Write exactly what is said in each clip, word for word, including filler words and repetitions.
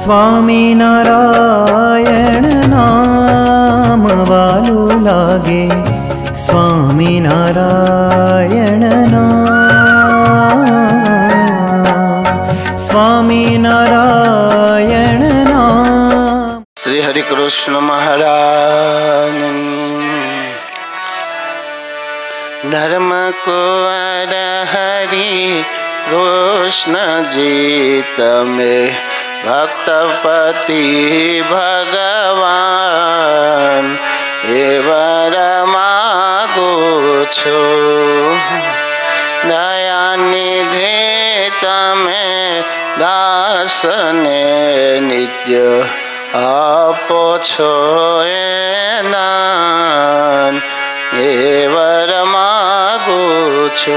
स्वामीनारायण नाम वालू लागे, स्वामीनारायण नाम, स्वामीनारायण नाम। श्री हरि कृष्ण महाराज। धर्म को हरि कृष्ण जीत में भक्तपति भगवान एवर मागो छो। दया निधि तमे दास ने नित्य आपो छो दान एवर मागो छो।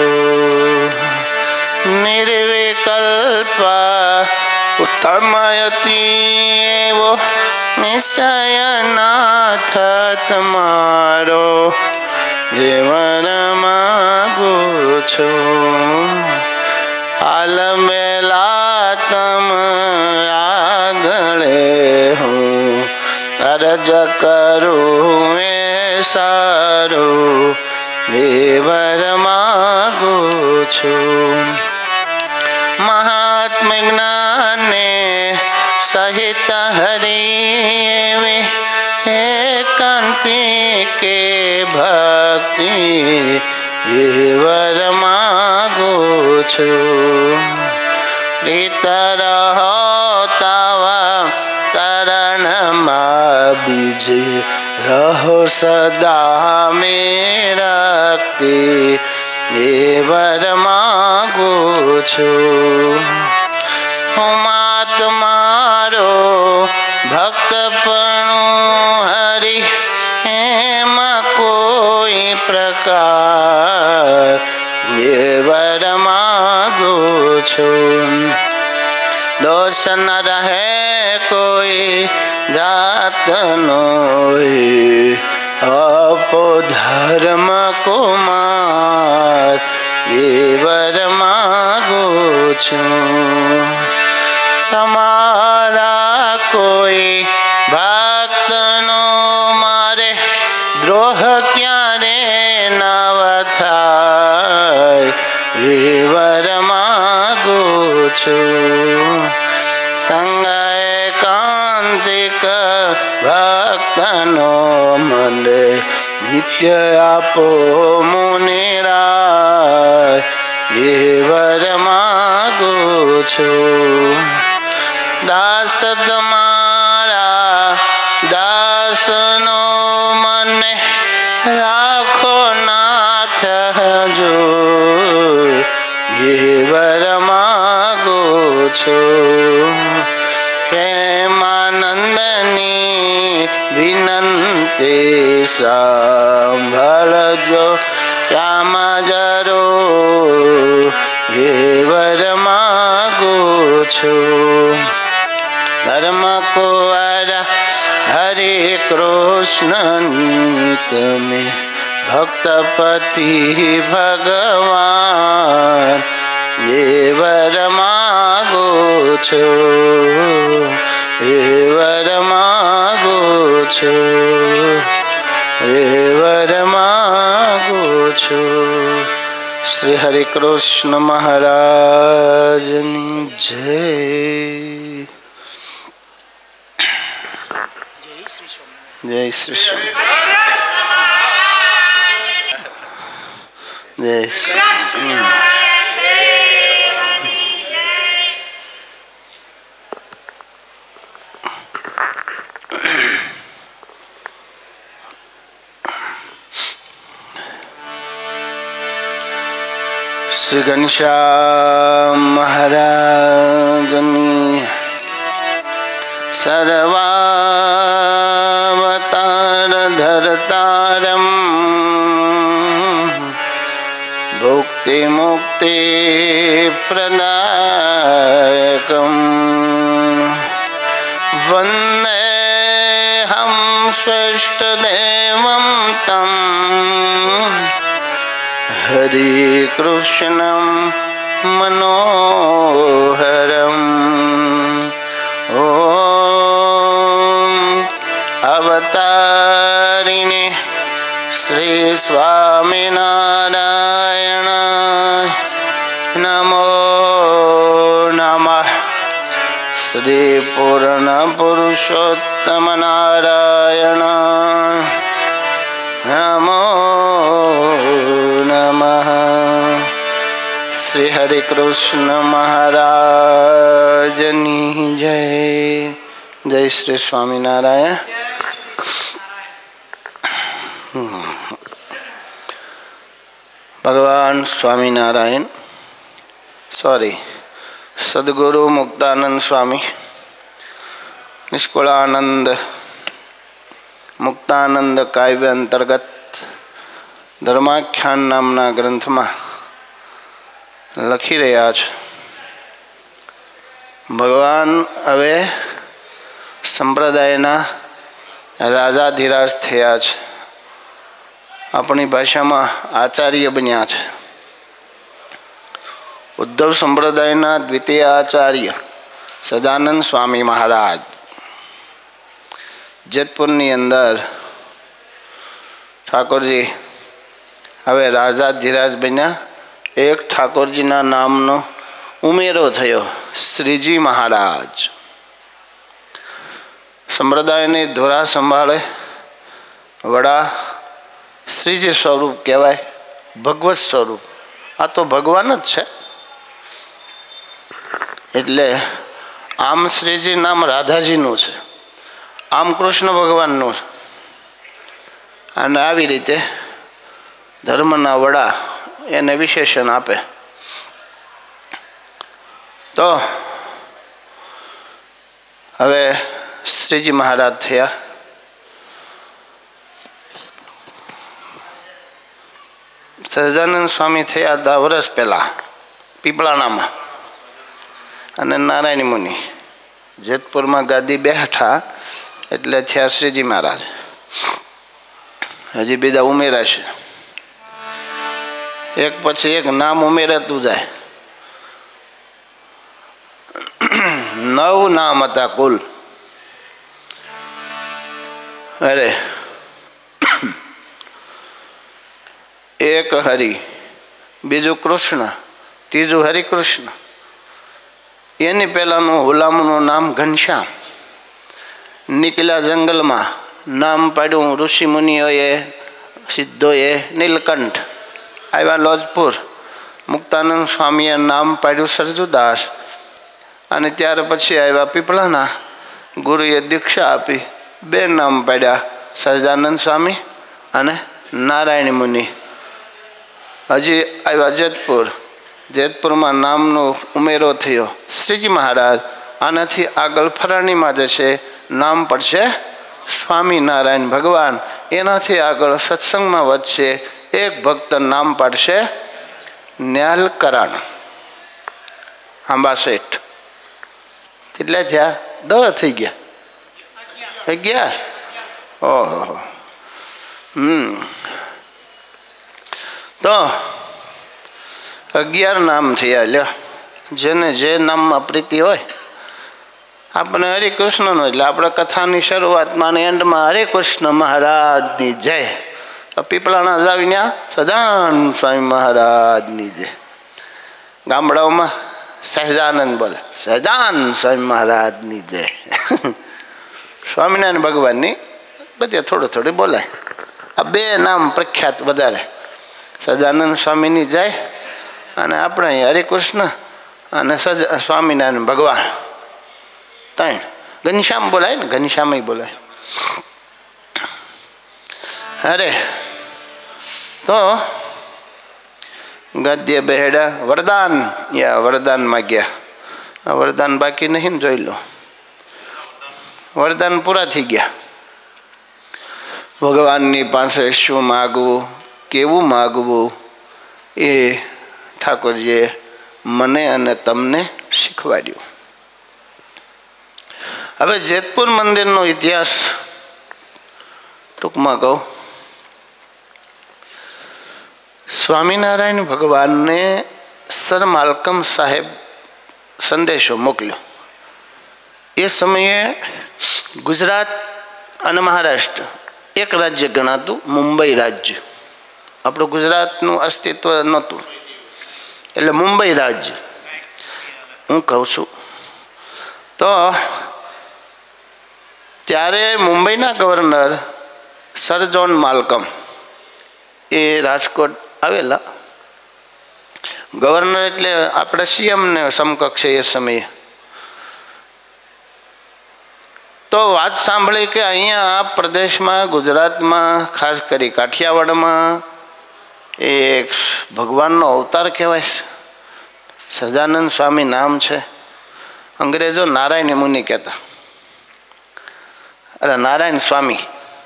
निर्विकल्प उत्तमयति वो निश्चय नाथ तुम्हारो जीवन मागो छो। हाल मेला तम आगले हूँ, अर्ज करूँ सारो देवर मागो छो। महात्म ज्ञाने सहित हरि एकांति के भक्ति देवर मागो छो। प्रीत रहो तव चरण मां बीजे, रहो सदा मेरा देवर मागो छो। मात मारो भक्तपणु हरि हेम कोई प्रकार देवर मागो छो। दोष न रहे कोई जात नोए, अपो धर्म कुमार देवर मागो छो। तमारा कोई भक्त नो मारे द्रोह क्यारे नव थाय देवर मागो छो। संग एकांतिक भक्त नो मले नित्य आपो मुनिराय देवर मागो छो। दास तुम्हारा दास नो मने राखो नाथ जो देवर मागो छो। प्रेमानंदनी विनंती सांभल जो श्याम जरो देवर मागो छो। धर्म को हरे कृष्ण नीत में भक्तपति भगवान देवर मागो छो। देवर मागो छो, देवर मागो छो। श्री हरि कृष्ण महाराज जय। जय श्री स्वामी, जय श्री श्री घनश्याम महाराजनी सर्वावतार धरतारम भुक्ति मुक्ति प्रदायकम वंदे हम श्रेष्ठ देवम तम हरे कृष्णं मनोहरम्। ओ સ્વામિનારાયણ નમો નમઃ. શ્રી પૂર્ણ પુરુષોત્તમ નારાયણ નમો નમઃ. શ્રી હરિ કૃષ્ણ મહારાજની જય. જય શ્રી સ્વામિનારાયણ. ભગવાન સ્વામિનારાયણ સોરી સદગુરુ મુક્તાનંદ સ્વામી નિષ્કુળાનંદ મુક્તાનંદ કાવ્ય અંતર્ગત ધર્માખ્યાન નામના ગ્રંથમાં લખી રહ્યા છે. ભગવાન હવે સંપ્રદાયના રાજાધિરાજ થયા છે. આપણી ભાષામાં આચાર્ય બન્યા છે. ઉદ્ધવ સંપ્રદાયના દ્વિતીય આચાર્ય સદાનંદ સ્વામી મહારાજ જેતપુરની અંદર ઠાકોરજી હવે રાજાધિરાજ બન્યા. એક ઠાકોરજીના નામનો ઉમેરો થયો, શ્રીજી મહારાજ. સંપ્રદાયની ધોરા સંભાળે વડા શ્રીજી સ્વરૂપ કહેવાય, ભગવત સ્વરૂપ. આ તો ભગવાન જ છે. એટલે આમ શ્રીજી નામ રાધાજીનું છે, આમ કૃષ્ણ ભગવાનનું છે. અને આવી રીતે ધર્મના વડા એને વિશેષણ આપે. તો હવે શ્રીજી મહારાજ થયા. સહજાનંદ સ્વામી થયા દસ વર્ષ પહેલાં પીપળાણામાં. અને નારાયણ મુનિ જેતપુરમાં ગાદી બેઠા એટલે થયા શ્રીજી મહારાજ. હજી બીજા ઉમેરા છે, એક પછી એક નામ ઉમેરાતું જાય. નવ નામ હતા કુલ. અરે એક હરિ, બીજું કૃષ્ણ, ત્રીજું હરિકૃષ્ણ. એની પહેલાંનું હુલામનું નામ ઘનશ્યામ. નીકળ્યા જંગલમાં નામ પાડ્યું ઋષિ મુનિઓએ, સિદ્ધોએ નીલકંઠ. આવ્યા લોજપુર, મુક્તાનંદ સ્વામીએ નામ પાડ્યું સરજુદાસ. અને ત્યાર પછી આવ્યા પીપળાના, ગુરુએ દીક્ષા આપી, બે નામ પાડ્યા, સહજાનંદ સ્વામી અને નારાયણ મુનિ. હજી આવ્યા જેતપુર, જેતપુરમાં નામનો ઉમેરો થયો શ્રીજી મહારાજ. આનાથી આગળ ફરાણીમાં જશે, નામ પડશે સ્વામિનારાયણ ભગવાન. એનાથી આગળ સત્સંગમાં વધશે, એક ભક્ત નામ પાડશે ન્યાલકરણ આંબા શેઠ. કેટલા થયા? દસ થઈ ગયા. અગિયાર. ઓહો. હમ તો અગિયાર નામ થયા. લ્યો, જેને જે નામમાં પ્રીતિ હોય. આપણે હરિકૃષ્ણનો એટલે આપણે કથાની શરૂઆતમાં અને એન્ડમાં હરે કૃષ્ણ મહારાજની જય. તો પીપળાણા જાવીને સદાનંદ સ્વામી મહારાજની જય. ગામડાઓમાં સહજાનંદ બોલે, સહજાનંદ સ્વામી મહારાજની જય. સ્વામિનારાયણ ભગવાનની બધે થોડું થોડું બોલાય. આ બે નામ પ્રખ્યાત વધારે, સહજાનંદ સ્વામીની જય અને આપણે અહીં હરિકૃષ્ણ અને સજ સ્વામિનારાયણ ભગવાન ત્રણ. ઘનશ્યામ બોલાય ને, ઘનશ્યામ બોલાય. અરે તો ગદ્ય બેહડા વરદાન, યા વરદાન માગ્યા. આ વરદાન બાકી નહીં ને, જોઈ લો. વરદાન પૂરા થઈ ગયા. ભગવાનની પાસે શું માગવું, કેવું માગવું, એ ઠાકોરજીએ મને અને તમને શીખવાડ્યું. હવે જેતપુર મંદિરનો ઇતિહાસ ટૂંકમાં કહું. સ્વામિનારાયણ ભગવાનને સર માલકમ સાહેબ સંદેશો મોકલ્યો. એ સમયે ગુજરાત અને મહારાષ્ટ્ર એક રાજ્ય ગણાતું, મુંબઈ રાજ્ય. આપણું ગુજરાતનું અસ્તિત્વ નહોતું, એટલે મુંબઈ રાજ્ય હું કહું છું. તો ત્યારે મુંબઈના ગવર્નર સર જ્હોન માલ્કમ એ રાજકોટ આવેલા. ગવર્નર એટલે આપણે સીએમને સમકક્ષ એ સમયે. તો વાત સાંભળી કે અહીંયા આ પ્રદેશમાં ગુજરાતમાં ખાસ કરી કાઠિયાવાડમાં એક ભગવાનનો અવતાર કહેવાય, સહજાનંદ સ્વામી નામ છે. અંગ્રેજો નારાયણ મુનિ કહેતા, અરે નારાયણ સ્વામી.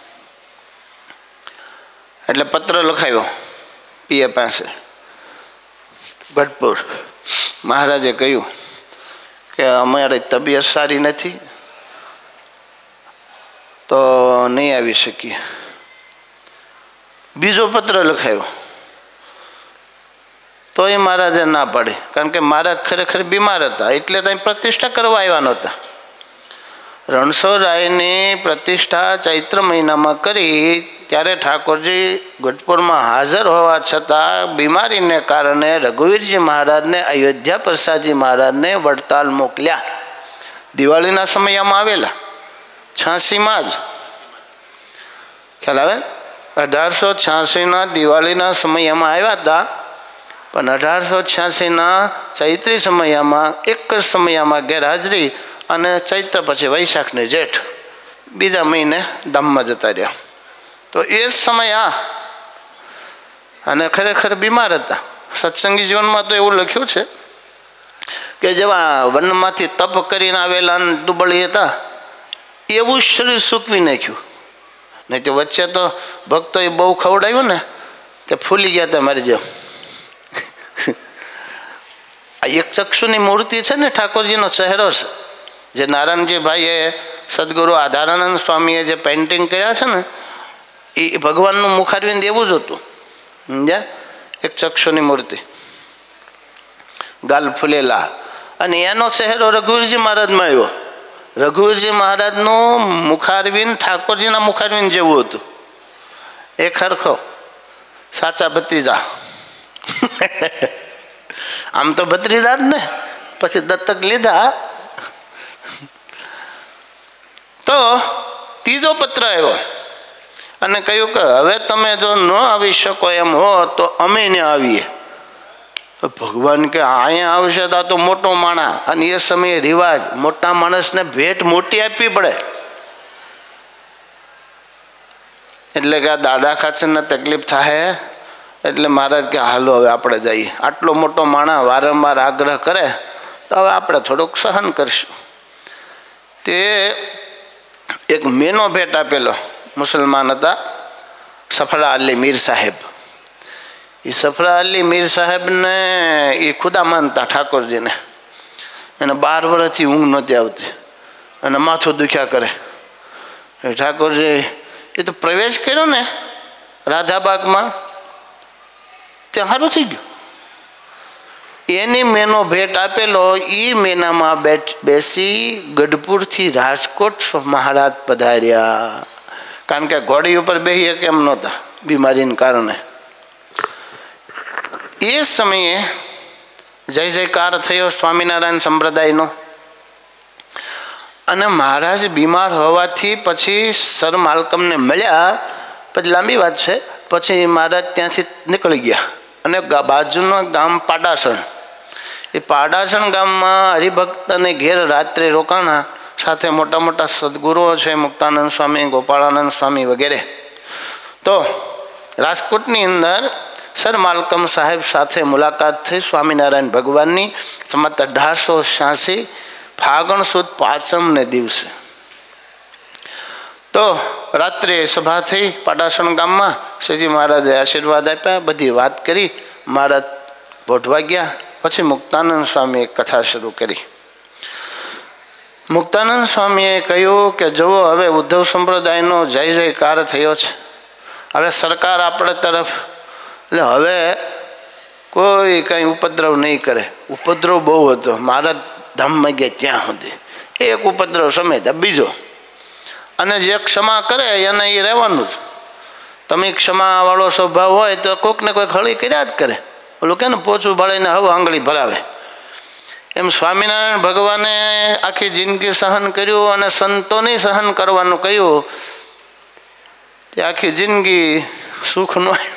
એટલે પત્ર લખાયો પીએ પાસે ગઢપુર. મહારાજે કહ્યું કે અમારી તબિયત સારી નથી તો નહીં આવી શકીએ. બીજો પત્ર લખાયો તો એ મહારાજે ના પાડી, કારણ કે મહારાજ ખરેખર બીમાર હતા, એટલે ત્યાં પ્રતિષ્ઠા કરવા આવ્યા નહોતા. રણછોડરાયની પ્રતિષ્ઠા ચૈત્ર મહિનામાં કરી ત્યારે ઠાકોરજી ગઢપુરમાં હાજર હોવા છતાં બીમારીને કારણે રઘુવીરજી મહારાજને અયોધ્યા પ્રસાદજી મહારાજને વડતાલ મોકલ્યા. દિવાળીના સમયમાં આવેલા, છ્યાસીમાં જ ખ્યાલ આવે. અઢારસો છ્યાસીના દિવાળીના સમયમાં આવ્યા હતા, પણ અઢારસો છ્યાસીના ચૈત્રી સમયમાં એક જ સમયમાં ગેરહાજરી અને ચૈત્ર પછી વૈશાખને જેઠ બીજા મહિને ધામમાં જતા રહ્યા. તો એ જ સમય આ, અને ખરેખર બીમાર હતા. સત્સંગી જીવનમાં તો એવું લખ્યું છે કે જેવા વનમાંથી તપ કરીને આવેલા દુબળી હતા એવું શરીર સૂકવી નાખ્યું. નહીં તો વચ્ચે તો ભક્તોએ બહુ ખવડાવ્યું ને તે ફૂલી ગયા હતા મારી જેમ. આ એક ચક્ષુની મૂર્તિ છે ને, ઠાકોરજીનો ચહેરો છે, જે નારાયણજીભાઈએ સદગુરુ આધારાનંદ સ્વામીએ જે પેઇન્ટિંગ કર્યા છે ને, એ ભગવાનનું મુખારવિંદ એવું જ હતું. સમજ્યા? એક ચક્ષુની મૂર્તિ, ગાલ ફૂલેલા, અને એનો ચહેરો રઘુવીરજી મહારાજમાં આવ્યો. રઘુવીરજી મહારાજનું મુખારવિંદ ઠાકોરજીના મુખારવિંદ જેવું હતું, એક હરખો, સાચા ભત્રીજા. આમ તો ભત્રીજા જ ને, પછી દત્તક લીધા. તો ત્રીજો પત્ર આવ્યો અને કહ્યું કે હવે તમે જો ન આવી શકો એમ હો તો અમે ને આવીએ. ભગવાન કે અહીંયા આવશે તો આ તો મોટો માણસ, અને એ સમયે રિવાજ મોટા માણસને ભેટ મોટી આપવી પડે. એટલે કે આ દાદા ખાચરને તકલીફ થાય, એટલે મહારાજ કે હાલો હવે આપણે જઈએ. આટલો મોટો માણસ વારંવાર આગ્રહ કરે તો હવે આપણે થોડુંક સહન કરીશું. તે એક મેનો ભેટ આપેલો, મુસલમાન હતા, સફરા અલી મીર સાહેબ. એ સફરા અલી મીર સાહેબને એ ખુદા માનતા ઠાકોરજીને. એને બાર વર્ષથી ઊંઘ નહોતી આવતી અને માથું દુખ્યા કરે. એ ઠાકોરજી એ તો પ્રવેશ કર્યો ને રાધાબાગમાં, ત્યાં સારું થઈ ગયું. એની મેનો ભેટ આપેલો. એ મેનામાં બેઠ બેસી ગઢપુરથી રાજકોટ મહારાજ પધાર્યા, કારણ કે ઘોડી ઉપર બેસીએ કેમ નહોતા બીમારીને કારણે. એ સમયે જય જયકાર થયો સ્વામિનારાયણ સંપ્રદાયનો. અને મહારાજ બીમાર હોવાથી પછી સર માલકમને મળ્યા. પછી લાંબી વાત છે. પછી મહારાજ ત્યાંથી નીકળી ગયા અને બાજુનું ગામ પાડાસણ. એ પાડાસણ ગામમાં હરિભક્તને ઘેર રાત્રે રોકાણા, સાથે મોટા મોટા સદગુરુઓ છે, મુક્તાનંદ સ્વામી, ગોપાળાનંદ સ્વામી વગેરે. તો રાજકોટની અંદર સર માલકમ સાહેબ સાથે મુલાકાત થઈ સ્વામિનારાયણ ભગવાનની. સંમત અઢારસો છ્યાસી ફાગણ સુદ પાંચમને દિવસે. તો રાત્રે સભા થઈ પાડાસણ ગામમાં. શ્રીજી મહારાજે આશીર્વાદ આપ્યા, બધી વાત કરી. મહારાજ ભોઠવા ગયા. પછી મુક્તાનંદ સ્વામીએ કથા શરૂ કરી. મુક્તાનંદ સ્વામીએ કહ્યું કે જુઓ, હવે ઉદ્ધવ સંપ્રદાયનો જય જયકાર થયો છે. હવે સરકાર આપણે તરફ, એટલે હવે કોઈ કંઈ ઉપદ્રવ નહીં કરે. ઉપદ્રવ બહુ હતો. મહારાજ ધામમાં ગયા ત્યાં સુધી એક ઉપદ્રવ સમેત બીજો, અને જે ક્ષમા કરે એને એ રહેવાનું જ. તમે ક્ષમાવાળો સ્વભાવ હોય તો કોઈકને કોઈક હળી કર્યા જ કરે. ઓલું કે ને પોચું બાળીને હવે આંગળી ભરાવે. એમ સ્વામિનારાયણ ભગવાને આખી જિંદગી સહન કર્યું અને સંતોની સહન કરવાનું કહ્યું. તે આખી જિંદગી સુખ ન આવ્યું.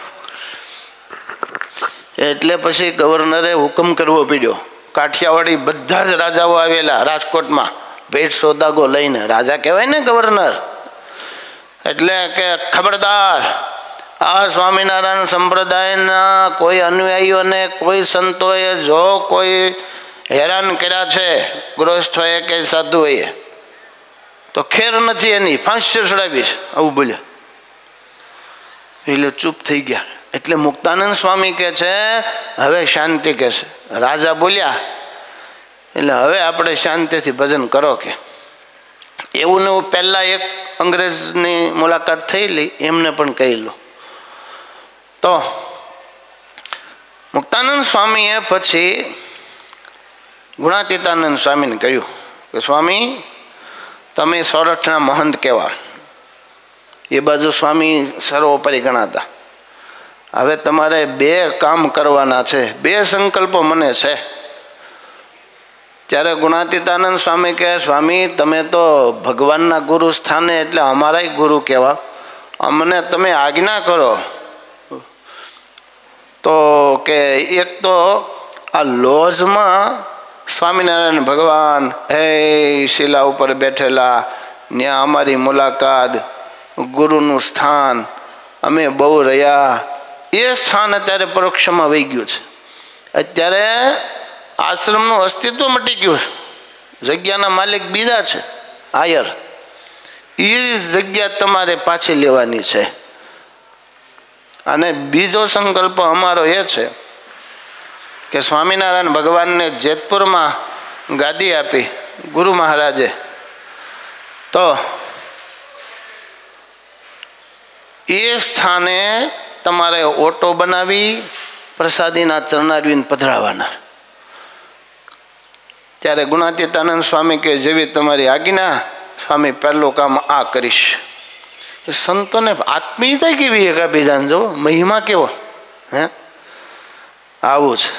એટલે પછી ગવર્નરે હુકમ કરવો પડ્યો. કાઠિયાવાડી બધા જ રાજાઓ આવેલા રાજકોટમાં ભેટ સોદાગો લઈને. રાજા કહેવાય ને ગવર્નર. એટલે કે ખબરદાર, આ સ્વામિનારાયણ સંપ્રદાયના કોઈ અનુયાયીઓને કોઈ સંતોએ જો કોઈ હેરાન કર્યા છે, ગૃહસ્થોએ કે સાધુઓએ, તો ખેર નથી એની, ફાંસી ચડાવીશ, આવું બોલ્યા. એટલે ચૂપ થઈ ગયા. એટલે મુક્તાનંદ સ્વામી કહે છે હવે શાંતિ કહે છે. રાજા બોલ્યા એટલે હવે આપણે શાંતિથી ભજન કરો કે. એવું ને એવું પહેલાં એક અંગ્રેજની મુલાકાત થયેલી, એમને પણ કહેલું. તો મુક્તાનંદ સ્વામીએ પછી ગુણાતીતાનંદ સ્વામીને કહ્યું કે સ્વામી, તમે સોરઠના મહંત કહેવા. એ બાજુ સ્વામી સર્વોપરી ગણાતા. હવે તમારે બે કામ કરવાના છે, બે સંકલ્પો મને છે. ત્યારે ગુણાતીતાનંદ સ્વામી કહે સ્વામી, તમે તો ભગવાનના ગુરુ સ્થાને એટલે અમારાય ગુરુ કહેવા, અમને તમે આજ્ઞા કરો. તો કે એક તો આ લોજમાં સ્વામિનારાયણ ભગવાન હે શિલા ઉપર બેઠેલા, ત્યાં અમારી મુલાકાત, ગુરુનું સ્થાન, અમે બહુ રહ્યા. એ સ્થાન અત્યારે પરોક્ષમાં વહી ગયું છે. અત્યારે આશ્રમનું અસ્તિત્વ મટી ગયું. જગ્યાના માલિક બીજા છે, આયર. એ જગ્યા તમારે પાછી લેવાની છે. અને બીજો સંકલ્પ અમારો એ છે કે સ્વામિનારાયણ ભગવાનને જેતપુરમાં ગાદી આપી ગુરુ મહારાજે, તો એ સ્થાને તમારે ઓટો બનાવી પ્રસાદીના ચરણારવિંદ પધરાવાના. ત્યારે ગુણાતીતાનંદ સ્વામી કે જેવી તમારી આજ્ઞા સ્વામી, પહેલું કામ આ કરીશ. એ સંતોને આત્મીયતા કેવી એકાબીજાને જો મહિમા કેવો હે, આવું છે.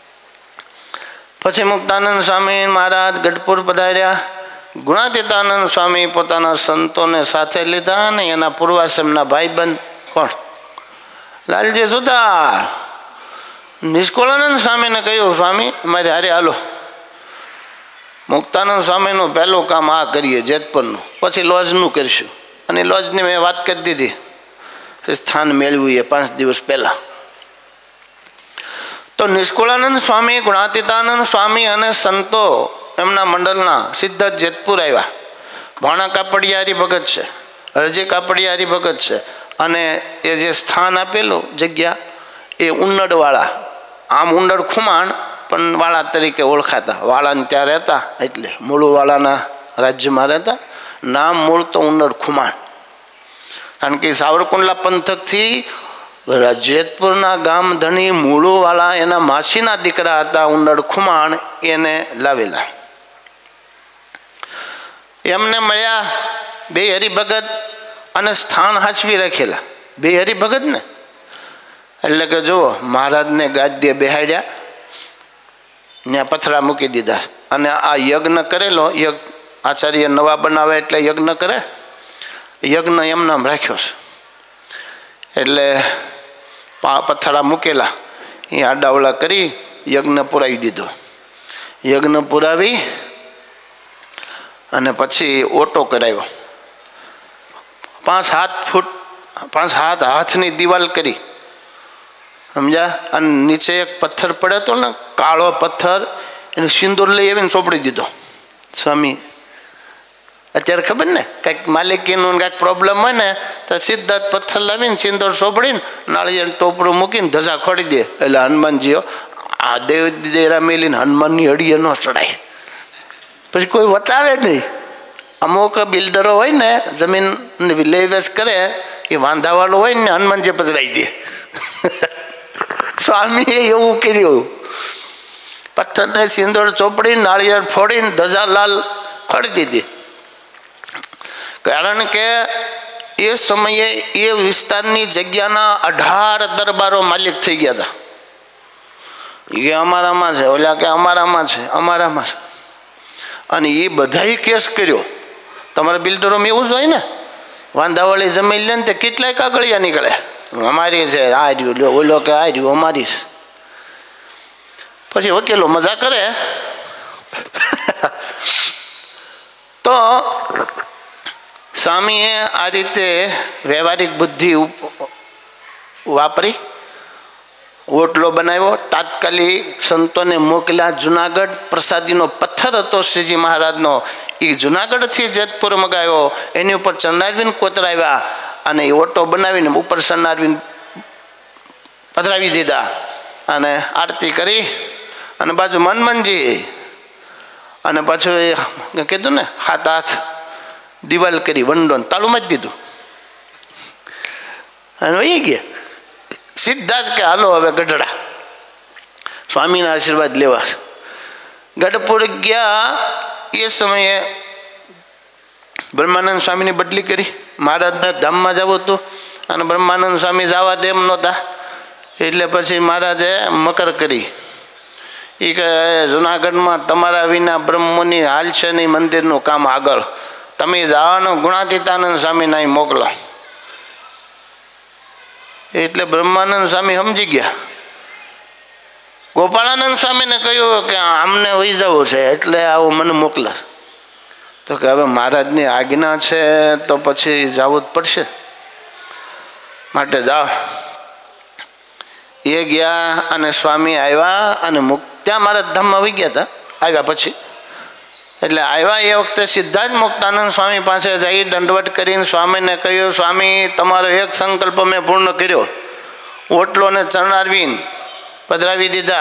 પછી મુક્તાનંદ સ્વામી મહારાજ ગઢપુર પધાર્યા. ગુણાતીતાનંદ સ્વામી પોતાના સંતોને સાથે લીધા અને એના પૂર્વાશ્રમના ભાઈબંધ કોણ, લાલજી સુતાર, નિષ્કુળાનંદ સ્વામીને કહ્યું સ્વામી અમારે હારે હાલો. મુક્તાનંદ સ્વામીનું પહેલું કામ આ કરીએ જેતપુરનું, પછી લોજનું કરીશું. અને લોજની મેં વાત કરી દીધી, સ્થાન મેળવ્યું એ પાંચ દિવસ પહેલાં. તો નિષ્કુળાનંદ સ્વામી, ગુણાતીતાનંદ સ્વામી અને સંતો એમના મંડળના સીધા જેતપુર આવ્યા. ભાણા કાપડિયા હરિભગત છે, હરજી કાપડિયા હરિભગત છે. અને એ જે સ્થાન આપેલું જગ્યા એ ઉંડડવાળા, આમ ઉંડડ ખુમાણ પણ વાળા તરીકે ઓળખાતા. વાળાને ત્યાં રહેતા એટલે મૂળવાળાના રાજ્યમાં રહેતા. નામ મૂળ તો ઉંડડ ખુમાણ. કારણ કે સાવરકુંડલા પંથકથી જેતપુરના ગામ ધણી મૂળવાળા એના માસીના દીકરા હતા ઉંડડ ખુમાણ, એને લાવેલા. એમને મળ્યા બે હરિભગત અને સ્થાન હાચવી રાખેલા. બે હરિભગત ને એટલે કે જુઓ, મહારાજને ગાદ્ય બેહાડ્યા, ત્યાં પથરા મૂકી દીધા. અને આ યજ્ઞ કરેલો, યજ્ઞ આચાર્ય નવા બનાવે એટલે યજ્ઞ કરે, યજ્ઞ એમ નામ રાખ્યો છે. એટલે પથરા મૂકેલા, એ આડાવડા કરી યજ્ઞ પુરાવી દીધો. યજ્ઞ પુરાવી અને પછી ઓટો કરાવ્યો. પાંચ હાથ ફૂટ પાંચ હાથ હાથની દિવાલ કરી, સમજ્યા. અને નીચે એક પથ્થર પડ્યો હતો ને, કાળો પથ્થર, એને સિંદૂર લઈ આવીને ચોપડી દીધો. સ્વામી અત્યારે ખબર ને કંઈક માલિકીનું કાંઈક પ્રોબ્લેમ હોય ને તો સીધા પથ્થર લાવીને સિંદૂર ચોપડીને નાળિયેર ટોપરું મૂકીને ધજા ખોડી દે. એટલે હનુમાનજીઓ આ દેવ દેરા મેલીને હનુમાનની અડીએ ન ચડાય, પછી કોઈ વટાવે નહીં. અમુક બિલ્ડરો હોય ને, જમીન લે વેચ કરે, એ વાંધાવાળું હોય ને હનુમાનજી પધરાઈ દે. સ્વામીએ એવું કર્યું, પથ્થરને સિંદૂર ચોપડી નાળિયેર ફોડીને ધજા લાલ ખોડી દીધી. કારણ કે એ સમયે એ વિસ્તારની જગ્યાના અઢાર દરબારો માલિક થઈ ગયા હતા. એ અમારામાં છે, ઓલા કે અમારામાં છે, અમારામાં છે. અને એ બધાએ કેસ કર્યો. તમારા બિલ્ડરોમાં એવું જ હોય ને, વાંધાવાળી જમીન લે ને તે કેટલાય કાગળિયા નીકળે, અમારી છે, આ રહ્યું ઓલો કે આ રહ્યું અમારી છે. પછી વકીલો મજા કરે. તો સ્વામીએ આ રીતે વ્યવહારિક બુદ્ધિ વાપરી ઓટલો બનાવ્યો. તાત્કાલિક સંતોને મોકલ્યા જુનાગઢ. પ્રસાદીનો પથ્થર હતો શ્રીજી મહારાજનો, એ જુનાગઢથી જેતપુર મગાવ્યો. એની ઉપર ચરણારવિંદ કોતરાવ્યા અને એ ઓટો બનાવીને ઉપર ચરણારવિંદ પધરાવી દીધા અને આરતી કરી અને બાજુ મનમનજી અને પાછું એ કીધું ને હાથ હાથ દિવાલ કરી વંડો તાળું મારી દીધું અને વહી ગયા સીધા જ કે હાલો હવે ગઢડા સ્વામીના આશીર્વાદ લેવા. ગઢપુર ગયા. એ સમયે બ્રહ્માનંદ સ્વામીની બદલી કરી. મહારાજને ધામમાં જવું હતું અને બ્રહ્માનંદ સ્વામી જવા દે એમ નહોતા, એટલે પછી મહારાજે મકર કરી. એ કહે જુનાગઢમાં તમારા વિના બ્રહ્મોની હાલ છે નહીં મંદિરનું કામ આગળ, તમે જવાનો ગુણાતીતાનંદ સ્વામીને અહીં મોકલો. એટલે બ્રહ્માનંદ સ્વામી સમજી ગયા. ગોપાળાનંદ સ્વામીને કહ્યું કે આમને વહી જવું છે એટલે આવું મને મોકલા. તો કે હવે મહારાજની આજ્ઞા છે તો પછી જવું જ પડશે, માટે જાઓ. એ ગયા અને સ્વામી આવ્યા અને મુક ત્યાં મહારાજ ધામમાં વહી ગયા હતા. આવ્યા પછી એટલે આવ્યા એ વખતે સીધા જ મુક્તાનંદ સ્વામી પાસે જઈ દંડવટ કરીને સ્વામીને કહ્યું, સ્વામી તમારો એક સંકલ્પ મેં પૂર્ણ કર્યો, ઓટલો ને ચરણારવિંદ પધરાવી દીધા.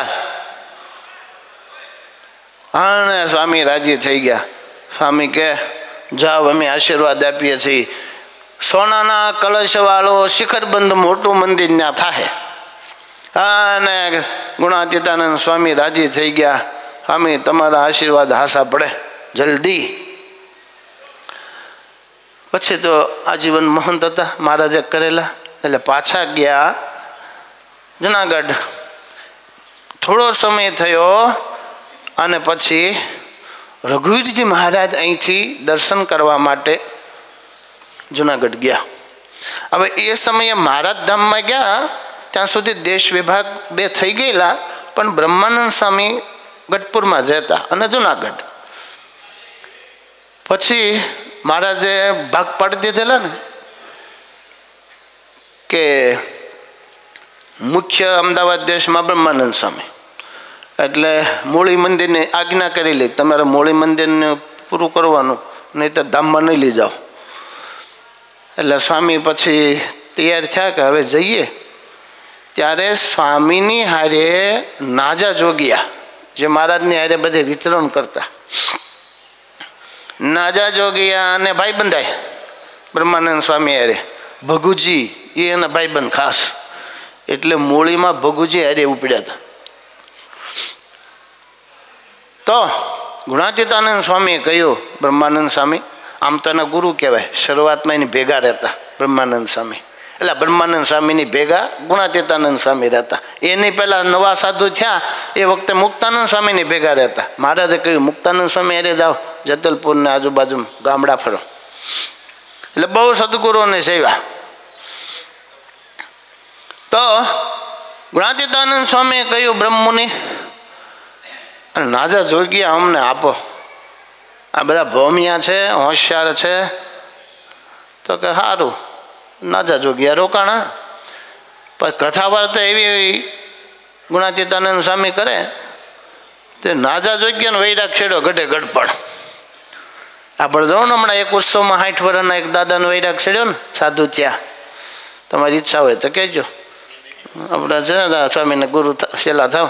અને સ્વામી રાજી થઈ ગયા. સ્વામી કે જાઓ અમે આશીર્વાદ આપીએ છીએ, સોનાના કલશવાળો શિખરબંધ મોટું મંદિર ત્યાં થાય. અને ગુણાતીતાનંદ સ્વામી રાજી થઈ ગયા. સ્વામી તમારા આશીર્વાદ હાસા પડે જલ્દી. પછી તો આજીવન મહંત હતા મહારાજે કરેલા. એટલે પાછા ગયા જુનાગઢ. થોડો સમય થયો અને પછી રઘુવીરજી મહારાજ અહીંથી દર્શન કરવા માટે જુનાગઢ ગયા. હવે એ સમયે મહારાજ ધામમાં ગયા ત્યાં સુધી દેશ વિભાગ બે થઈ ગયેલા, પણ બ્રહ્માનંદ સ્વામી ગઢપુરમાં રહેતા અને જુનાગઢ. પછી મહારાજે ભાગ પાડી દીધેલા ને કે મુખ્ય અમદાવાદ દેશમાં બ્રહ્માનંદ સ્વામી, એટલે મૂળી મંદિરની આજ્ઞા કરી લે તમારે મૂળી મંદિરને પૂરું કરવાનું, નહીં તો ધામમાં નહીં લઈ જાઓ. એટલે સ્વામી પછી તૈયાર થયા કે હવે જઈએ. ત્યારે સ્વામીની હારે નાજા જોગિયા જે મહારાજની હારે બધે વિચરણ કરતા, નાજા જોગિયા અને ભાઈબંધાય બ્રહ્માનંદ સ્વામી હારે ભગુજી એ એના ભાઈબંધ ખાસ, એટલે મૂળીમાં ભગુજી હારે ઉપડ્યા હતા. તો ગુણાતીતાનંદ સ્વામીએ કહ્યું, બ્રહ્માનંદ સ્વામી આમ તો એના ગુરુ કહેવાય, શરૂઆતમાં એની ભેગા રહેતા બ્રહ્માનંદ સ્વામી, એટલે બ્રહ્માનંદ સ્વામીની ભેગા ગુણાતીતાનંદ સ્વામી રહેતા. એની પહેલાં નવા સાધુ થયા એ વખતે મુક્તાનંદ સ્વામીની ભેગા રહેતા. મહારાજે કહ્યું મુક્તાનંદ સ્વામી અરે જાઓ જતલપુરને આજુબાજુ ગામડા ફરો. એટલે બહુ સદગુરુઓને સેવા. તો ગુણાતીતાનંદ સ્વામીએ કહ્યું બ્રહ્મુનિ નાજા જોગ્યા અમને આપો, આ બધા ભોમિયા છે હોશિયાર છે. તો કે સારું નાજા જોગ્યા રોકાણા. પણ કથા વાર્તા એવી ગુણાતીતાનંદ સ્વામી કરે તે નાજા જોગ્યા ને વૈરાગ છેડો ગઢે ગઢપણ. આપણે જાઉં ને હમણાં એક ઉત્સવમાં સાઠ વર્ષના એક દાદાનો વૈરાગ છેડ્યો ને સાધુ ત્યાં, તમારી ઈચ્છા હોય તો કહેજો, આપણા છે ને સ્વામીને ગુરુ શેલા થાવ.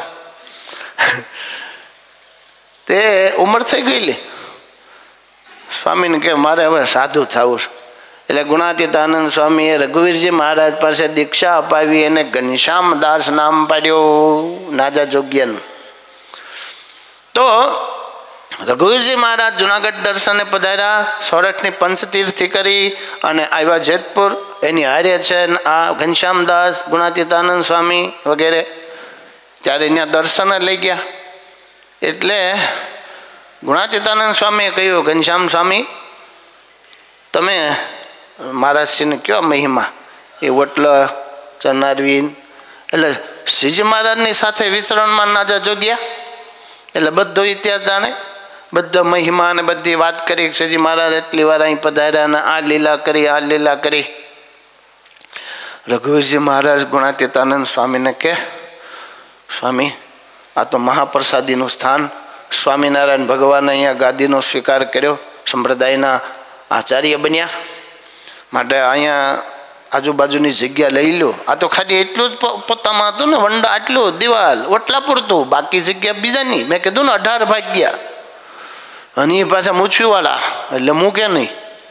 તે ઉંમર થઈ ગયેલી, સ્વામીને કે મારે હવે સાધુ થવું છે. એટલે ગુણાતીતાનંદ સ્વામીએ રઘુવીરજી મહારાજ પાસે દીક્ષા અપાવી, એને ઘનશ્યામ દાસ નામ પાડ્યો નાજા જોગ્યનું. તો રઘુવીરજી મહારાજ જુનાગઢ દર્શને પધાર્યા, સોરઠની પંચતીર્થી કરી અને આવ્યા જેતપુર. એની હારે છે આ ઘનશ્યામદાસ, ગુણાતીતાનંદ સ્વામી વગેરે. ત્યારે અહીંયા દર્શન લઈ ગયા. એટલે ગુણાતીતાનંદ સ્વામીએ કહ્યું, ઘનશ્યામ સ્વામી તમે મહારાજશ્રીને કયો મહિમા, એ વટલ ચરનારવીન. એટલે શ્રીજી મહારાજની સાથે વિચરણમાં ના જજો ગયા, એટલે બધો ઇતિહાસ જાણે, બધા મહિમા અને બધી વાત કરી. શ્રીજી મહારાજ એટલી વાર અહીં પધાર્યા અને આ લીલા કરી, આ લીલા કરી. રઘુવીરજી મહારાજ ગુણાતીતાનંદ સ્વામીને કહે, સ્વામી આ તો મહાપ્રસાદીનું સ્થાન, સ્વામિનારાયણ ભગવાને અહીંયા ગાદીનો સ્વીકાર કર્યો, સંપ્રદાયના આચાર્ય બન્યા, માટે અહીંયા આજુબાજુની જગ્યા લઈ લો. આ તો ખાલી એટલું જ પોતામાં હતું ને, વંડા આટલું દિવાલ ઓટલા પૂરતું, બાકી જગ્યા બીજાની. મેં કીધું ને અઢાર ભાગ ગયા, અને એ પાછા મૂછવીવાળા, એટલે મૂકે નહીં.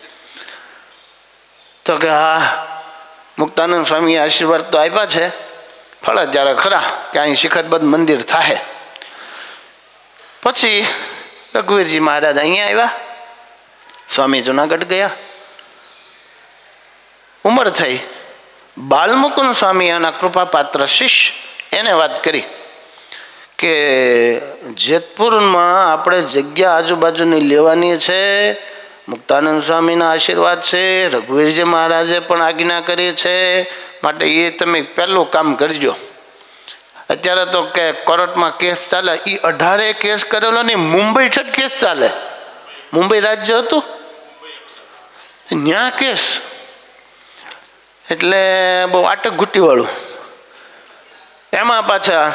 તો કે હા મુક્તાનંદ સ્વામીએ આશીર્વાદ તો આપ્યા છે, ફળ જ્યારે ખરા કે અહીં શિખરબદ્ધ મંદિર થાય. પછી રઘુવીરજી મહારાજ અહીંયા આવ્યા, સ્વામી જુનાગઢ ગયા. ઉંમર થઈ. બાલમુકુંદ સ્વામી એના કૃપાપાત્ર શિષ્ય એને વાત કરી કે જેતપુરમાં આપણે જગ્યા આજુબાજુની લેવાની છે, મુક્તાનંદ સ્વામીના આશીર્વાદ છે, રઘુવીરજી મહારાજે પણ આજ્ઞા કરી છે, માટે એ તમે પહેલું કામ કરજો. અત્યારે તો કે કોર્ટમાં કેસ ચાલે, એ અઢારે કેસ કરેલો નહીં, મુંબઈ ઠેઠ કેસ ચાલે. મુંબઈ રાજ્ય હતું ત્યાં કેસ, એટલે બહુ આટક ઘૂંટીવાળું. એમાં પાછા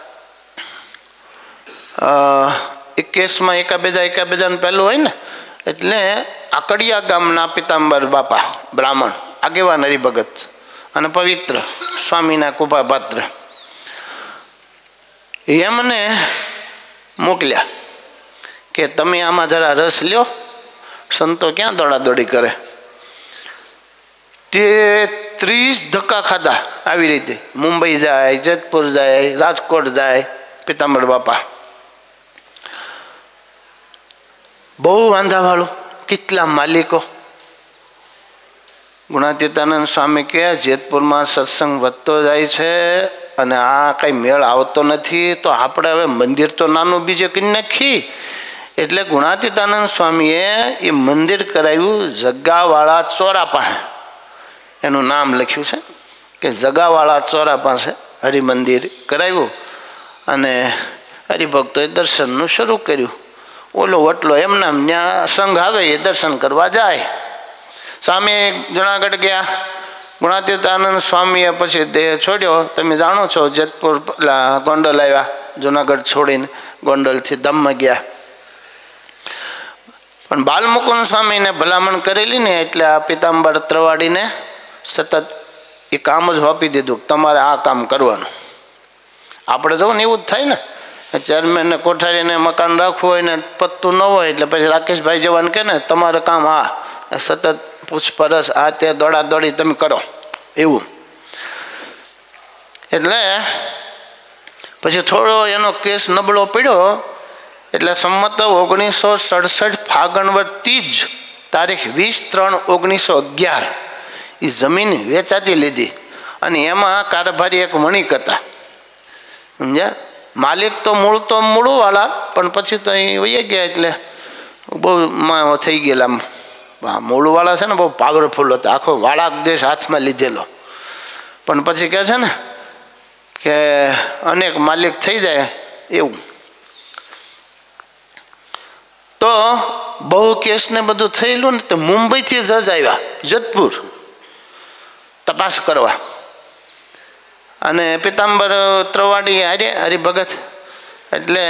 એક કેસમાં એકાબીજા એકાબીજાને પહેલું હોય ને, એટલે આકડિયા ગામના પિતાંબર બાપા બ્રાહ્મણ આગેવાન હરિભગત અને પવિત્ર સ્વામીના કૃપાપાત્ર એમને મોકલ્યા કે તમે આમાં જરા રસ લ્યો, સંતો ક્યાં દોડાદોડી કરે. તે ત્રીસ ધક્કા ખાધા આવી રીતે, મુંબઈ જાય, જેતપુર જાય, રાજકોટ જાય. પિતાંબર બાપા બહુ વાંધાવાળું, કેટલા માલિકો. ગુણાતીતાનંદ સ્વામી કહે જેતપુરમાં સત્સંગ વધતો જાય છે અને આ કંઈ મેળ આવતો નથી, તો આપણે હવે મંદિર તો નાનું બીજે કરી નાખી. એટલે ગુણાતીતાનંદ સ્વામીએ એ મંદિર કરાવ્યું જગાવાળા ચોરા પાસે. એનું નામ લખ્યું છે કે જગાવાળા ચોરા પાસે હરિમંદિર કરાવ્યું અને હરિભક્તોએ દર્શનનું શરૂ કર્યું. ઓલો વટલો એમના ત્યાં સંઘ આવે એ દર્શન કરવા જાય. સ્વામી જુનાગઢ ગયા. ગુણાતીતાનંદ સ્વામીએ પછી દેહ છોડ્યો. તમે જાણો છો જેતપુર ગોંડલ આવ્યા, જુનાગઢ છોડીને ગોંડલથી ધામમાં ગયા. પણ બાલમુકુંદ સ્વામીને ભલામણ કરેલી ને, એટલે આ પિતાંબર ત્રવાડીને સતત એ કામ જ સોંપી દીધું કે તમારે આ કામ કરવાનું. આપણે જો ને એવું જ થાય ને, ચેરમેનને કોઠારીને મકાન રાખવું હોય ને પત્તું ન હોય, એટલે પછી રાકેશભાઈ જવાન કહે ને તમારે કામ આ સતત પૂછપરછ આ તે દોડા દોડી તમે કરો એવું. એટલે પછી થોડો એનો કેસ નબળો પડ્યો, એટલે સંમત ઓગણીસો સડસઠ ફાગણવર ત્રીજ તારીખ વીસ ત્રણ ઓગણીસો અગિયાર એ જમીન વેચાતી લીધી. અને એમાં કારભારી એક વણિક હતા, સમજ્યા. માલિક તો મૂળ તો મૂળવાળા, પણ પછી તો એ વહી ગયા, એટલે બહુ થઈ ગયેલા. મૂળવાળા છે ને બહુ પાવરફુલ હતા, આખો વાળાક દેશ હાથમાં લીધેલો. પણ પછી કહે છે ને કે અનેક માલિક થઈ જાય એવું. તો બહુ કેસને બધું થયેલું ને, તો મુંબઈથી જજ આવ્યા જેતપુર તપાસ કરવા. અને પિતાંબર ત્રવાડી હારે હરિભગત, એટલે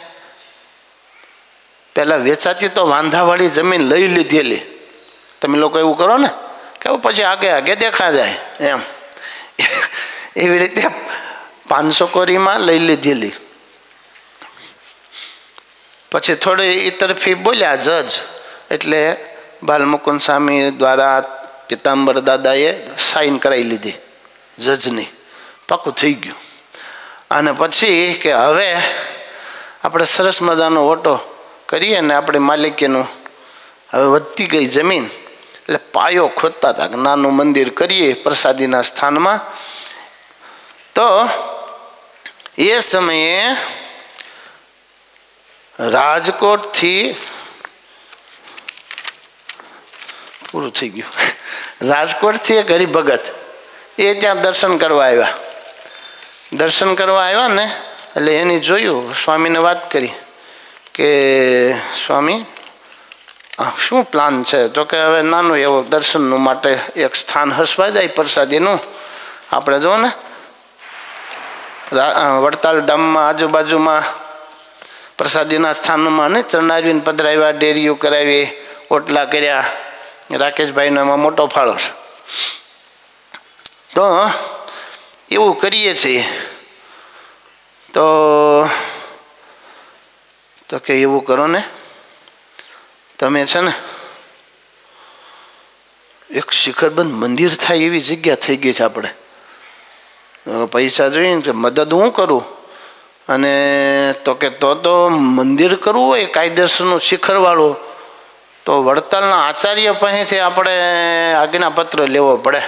પહેલાં વેચાતી તો વાંધાવાળી જમીન લઈ લીધેલી. તમે લોકો એવું કરો ને કે પછી આગે આગે દેખા જાય એમ, એવી રીતે પાંચસો કોરીમાં લઈ લીધેલી. પછી થોડી એ તરફી બોલ્યા જજ, એટલે બાલમુકુંદ સ્વામી દ્વારા પિતાંબર દાદાએ સાઈન કરાવી લીધી જજની, પાકું થઈ ગયું. અને પછી કે હવે આપણે સરસ મજાનો ઓટો કરીએ ને આપણી માલિકીનું હવે વધતી ગઈ જમીન એટલે પાયો ખોદતા હતા કે નાનું મંદિર કરીએ પ્રસાદીના સ્થાનમાં. તો એ સમયે રાજકોટથી પૂરું થઈ ગયું રાજકોટથી એક હરિભગત એ ત્યાં દર્શન કરવા આવ્યા. દર્શન કરવા આવ્યા ને એટલે એની જોયું, સ્વામીને વાત કરી કે સ્વામી શું પ્લાન છે? તો કે હવે નાનું એવું દર્શનનું માટે એક સ્થાન હસવા જાય પ્રસાદીનું. આપણે જો ને વડતાલ ધામમાં આજુબાજુમાં પ્રસાદીના સ્થાનોમાં ને ચરણારવિંદ પધરાવ્યા, ડેરીઓ કરાવી, ઓટલા કર્યા. રાકેશભાઈનો એમાં મોટો ફાળો છે. તો એવું કરીએ છીએ. તો તો કે એવું કરો ને તમે છે ને એક શિખરબંધ મંદિર થાય એવી જગ્યા થઈ ગઈ છે. આપણે પૈસા જોઈએ કે મદદ હું કરું. અને તો કે તો તો મંદિર કરવું હોય કાયદેસરનું શિખરવાળું તો વડતાલના આચાર્ય પાસેથી આપણે આજ્ઞાપત્ર લેવો પડે.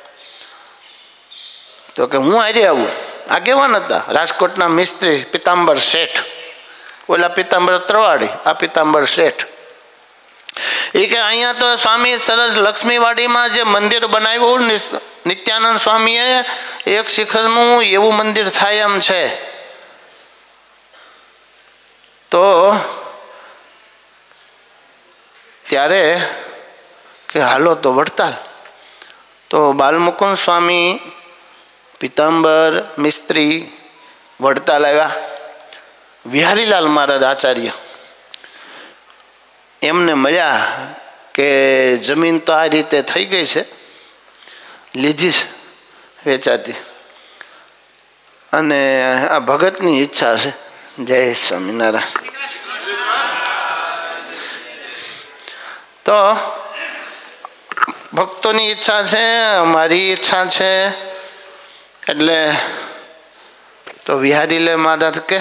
તો કે હું આજે આવું. આગેવાન હતા રાજકોટના મિસ્ત્રી પિતાંબર શેઠ. ઓલા પિતાંબર ત્રવાડી, આ પિતાંબર શેઠ. એ કે અહીંયા તો સ્વામી સરસ લક્ષ્મીવાડીમાં જે મંદિર બનાવ્યું નિત્યાનંદ સ્વામીએ એક શિખરનું એવું મંદિર થાય એમ છે. તો ત્યારે કે હાલો તો વડતાલ. તો બાલમુકુંદ સ્વામી પિતાંબર મિસ્ત્રી વડતાલ આવ્યા. વિહારીલાલ મહારાજ આચાર્ય એમને મળ્યા કે જમીન તો આ રીતે થઈ ગઈ છે, લીધી વેચાતી, અને આ ભગતની ઈચ્છા છે. જય સ્વામિનારાયણ. તો ભક્તોની ઈચ્છા છે, મારી ઈચ્છા છે. એટલે તો વિહારીલાલ મહારાજ કે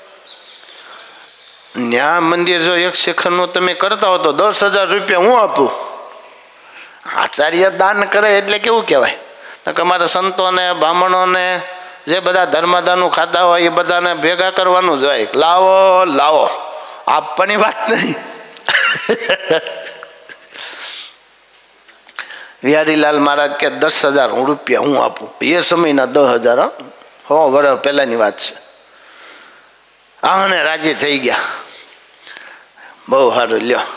ન્યા મંદિર જો એક શિખરનું તમે કરતા હો તો દસ હજાર રૂપિયા હું આપું. આચાર્ય દાન કરે એટલે કેવું કહેવાય કે અમારા સંતોને બ્રાહ્મણોને જે બધા ધર્મદાનું ખાતા હોય એ બધાને ભેગા કરવાનું જ હોય. લાવો લાવો, આપવાની વાત નહીં. વિહારીલાલ મહારાજ કે દસ હજાર હું રૂપિયા હું આપું. એ સમયના દસ હજાર હો વર્ષ પહેલાની વાત છે. આને રાજી થઈ ગયા. બહુ સારું, લ્યો.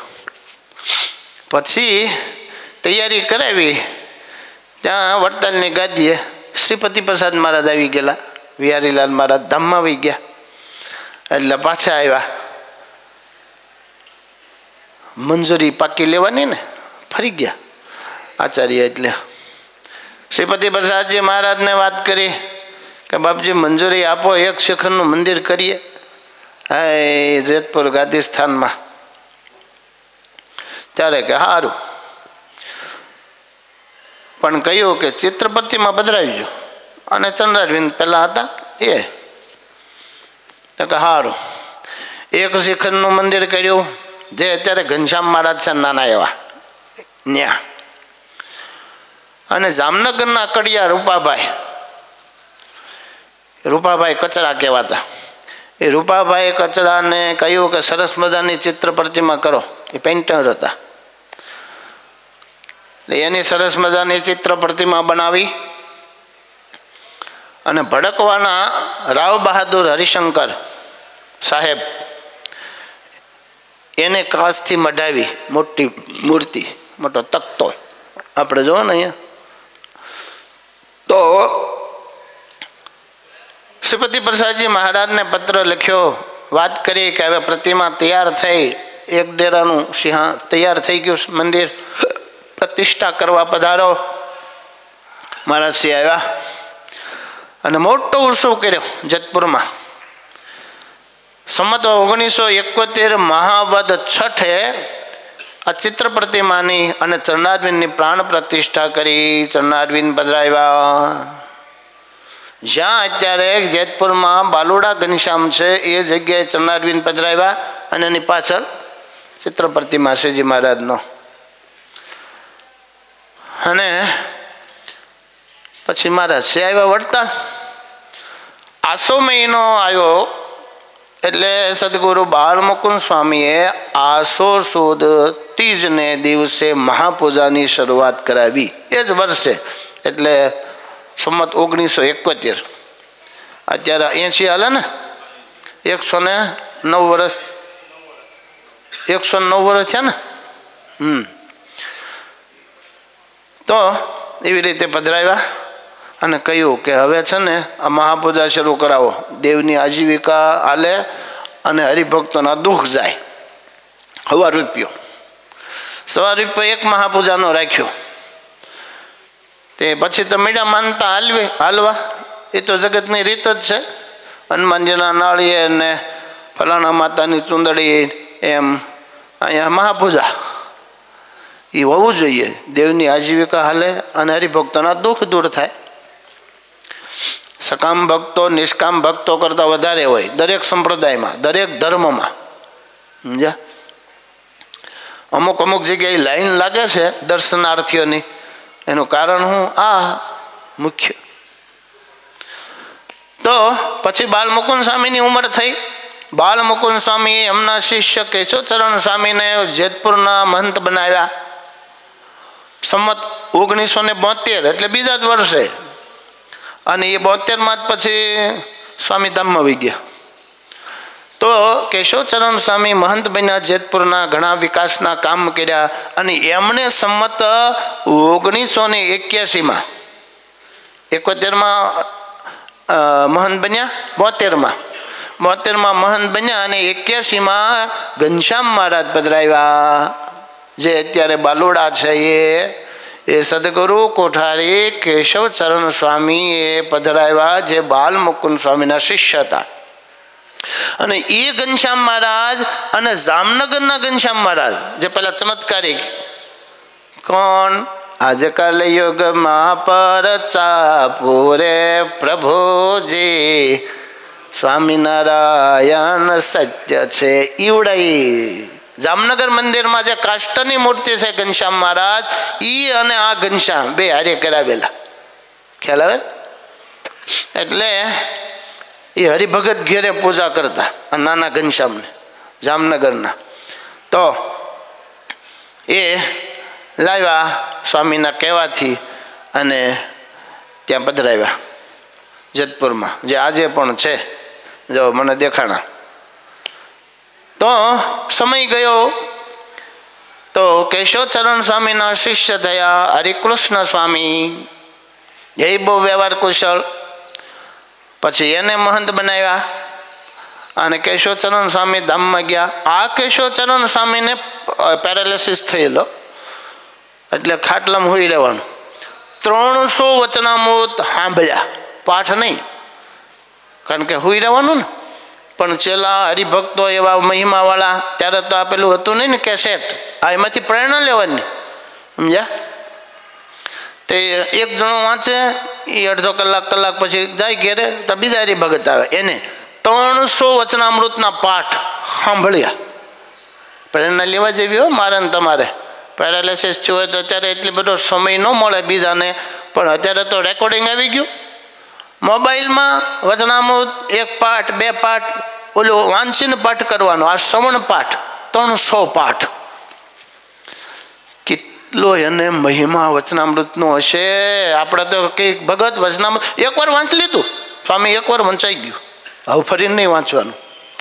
પછી તૈયારી કરાવી. ત્યાં વડતાલની ગાદીએ શ્રીપતિ પ્રસાદ મહારાજ આવી ગયેલા. વિહારીલાલ મહારાજ ધામમાં આવી ગયા એટલે પાછા આવ્યા. મંજૂરી પાકી લેવાની ને ફરી ગયા આચાર્ય. એટલે શ્રીપતિ પ્રસાદજી મહારાજને વાત કરી કે બાપજી મંજૂરી આપો, એક શિખરનું મંદિર કરીએ હા એ જેતપુર ગાદી સ્થાનમાં. ત્યારે કે સારું, પણ કહ્યું કે ચિત્ર પ્રતિમા પધરાવી જો. અને ચંદ્રારવિંદ પહેલાં હતા એ. તો કે સારું, એક શિખરનું મંદિર કર્યું જે અત્યારે ઘનશ્યામ મહારાજ છે નાના એવા ન્યા. અને જામનગરના કડિયા રૂપાભાઈ, રૂપાભાઈ કચરા કહેવાતા, એ રૂપાભાઈ કચરાને કહ્યું કે સરસ મજાની ચિત્ર પ્રતિમા કરો. એ પેઇન્ટર હતા. એની સરસ મજાની ચિત્ર પ્રતિમા બનાવી અને ભડકવાના રાવ બહાદુર હરિશંકર સાહેબ એને કાચથી મઢાવી મોટી મૂર્તિ, મોટો તખ્તો આપણે જોવો ને અહીંયા. તો શ્રીપતિ પ્રસાદજી મહારાજને પત્ર લખ્યો, વાત કરી કે હવે પ્રતિમા તૈયાર થઈ, એક ડેરાનું સિંહા તૈયાર થઈ ગયું, મંદિર પ્રતિષ્ઠા કરવા પધારો. મહારાજશ્રી આવ્યા અને મોટો ઉત્સવ કર્યો જેતપુરમાં. સંમત ઓગણીસો એકોતેર મહાવદ છઠે આ ચિત્ર પ્રતિમાની અને ચરણારવિંદની પ્રાણ પ્રતિષ્ઠા કરી. ચરણારવિંદ પધરાવ્યા. જ્યાં અત્યારે જેતપુરમાં બાલુડા ઘનશ્યામ છે એ જગ્યાએ ચરણારવિંદ પધરાવ્યા અને એની પાછળ ચિત્ર પ્રતિમા શ્રીજી મહારાજનો. અને પછી મહારાજ છે આવ્યા વળતા. આસો મહિનો આવ્યો એટલે સદગુરુ બાળમુકુંદ સ્વામીએ આસો સુદ ત્રીજને દિવસે મહાપૂજાની શરૂઆત કરાવી. એ જ વર્ષે એટલે સંમત ઓગણીસો એકોતેર. અત્યારે એંશી હાલે ને, એકસો ને નવ વર્ષ એકસો નવ વર્ષ છે ને. હમ તો એવી રીતે પધરાવ્યા અને કહ્યું કે હવે છે ને આ મહાપૂજા શરૂ કરાવો, દેવની આજીવિકા હાલે અને હરિભક્તોના દુઃખ જાય. હવા રૂપિયો સવા રૂપિયો એક મહાપૂજાનો રાખ્યો. તે પછી તો મીડા માનતા હાલવી હાલવા, એ તો જગતની રીત જ છે. હનુમાનજીના નાળીએ ને ફલાણા માતાની ચૂંદડી એમ અહીંયા મહાપૂજા એ હોવું જોઈએ. દેવની આજીવિકા હાલે અને હરિભક્તોના દુઃખ દૂર થાય. સકામ ભક્તો નિષ્કામ ભક્તો કરતાં વધારે હોય દરેક સંપ્રદાયમાં, દરેક ધર્મમાં. સમજ્યા? અમુક અમુક જગ્યાએ લાઈન લાગે છે દર્શનાર્થીઓની, એનું કારણ હું આ મુખ્ય. તો પછી બાલમુકુંદ સ્વામીની ઉંમર થઈ. બાલમુકુંદ સ્વામી એમના શિષ્ય કેશવચરણ સ્વામીને જેતપુરના મહંત બનાવ્યા. સંમત ઓગણીસો ને બોતેર એટલે બીજા જ વર્ષે. અને એ બોતેરમાં જ પછી સ્વામીધામમાં આવી ગયા. તો કેશવચરણ સ્વામી મહંત બન્યા, જેતપુરના ઘણા વિકાસના કામ કર્યા. અને એમણે સંમત ઓગણીસો ને એક્યાસીમાં એકોતેરમાં મહંત બન્યા, બોતેરમાં બોતેરમાં મહંત બન્યા અને એક્યાસીમાં ઘનશ્યામ મહારાજ પધરાવ્યા, જે અત્યારે બાલોડા છે. એ એ સદગુરુ કોઠારી કેશવચરણ સ્વામી એ પધરાવ્યા, જે બાલમુકુંદ સ્વામીના શિષ્ય હતા. અને એ ઘનશ્યામ મહારાજ અને જામનગરના ઘનશ્યામ મહારાજ જે પેલા ચમત્કારિક કોણ આજકાલ યુગમાં પરચા પૂરે પ્રભુજી સ્વામિનારાયણ સત્ય છે ઈવડાઈ. જામનગર મંદિરમાં જે કાષ્ટની મૂર્તિ છે ઘનશ્યામ મહારાજ, ઈ અને આ ઘનશ્યામ બે હારે કરાવેલા. ખ્યાલ આવે? એટલે એ હરિભગત ઘેરે પૂજા કરતા આ નાના ઘનશ્યામને જામનગરના. તો એ લાવ્યા સ્વામીના કહેવાથી અને ત્યાં પધરાવ્યા જેતપુરમાં, જે આજે પણ છે. જો મને દેખાણા. તો સમય ગયો તો કેશવચરણ સ્વામીના શિષ્ય થયા હરિકૃષ્ણ સ્વામી. એ બહુ વ્યવહાર કુશળ. પછી એને મહંત બનાવ્યા અને કેશવચરણ સ્વામી ધામમાં ગયા. આ કેશવચરણ સ્વામીને પેરાલિસિસ થયેલો, એટલે ખાટલામાં હોઈ રહેવાનું. ત્રણસો વચનામૃત સાંભળ્યા, પાઠ નહીં, કારણ કે હોઈ રહેવાનું ને. પણ છેલ્લા હરિભક્તો એવા મહિમાવાળા, ત્યારે તો આપેલું હતું નહીં ને કેસેટ, આ એમાંથી પ્રેરણા લેવાની. સમજ્યા? તે એક જણો વાંચે, એ અડધો કલાક કલાક પછી જાય ઘેરે, તો બીજા હરિભગત આવે, એને ત્રણસો વચનામૃતના પાઠ સાંભળ્યા. પ્રેરણા લેવા જેવી હોય મારે ને તમારે. પેરાલિસિસ થયું હોય તો અત્યારે એટલી બધો સમય ન મળે બીજાને, પણ અત્યારે તો રેકોર્ડિંગ આવી ગયું મોબાઈલમાં. વચનામૃત એક પાઠ બે પાઠ ઓલું વાંચીને પાઠ કરવાનો. આ શ્રવણ પાઠ ત્રણસો પાઠ. કેટલો એને મહિમા વચનામૃતનો હશે. આપણે તો કંઈક ભગત વચનામૃત એકવાર વાંચી લીધું, સ્વામી એકવાર વંચાઈ ગયું, હવે ફરીને નહીં વાંચવાનું.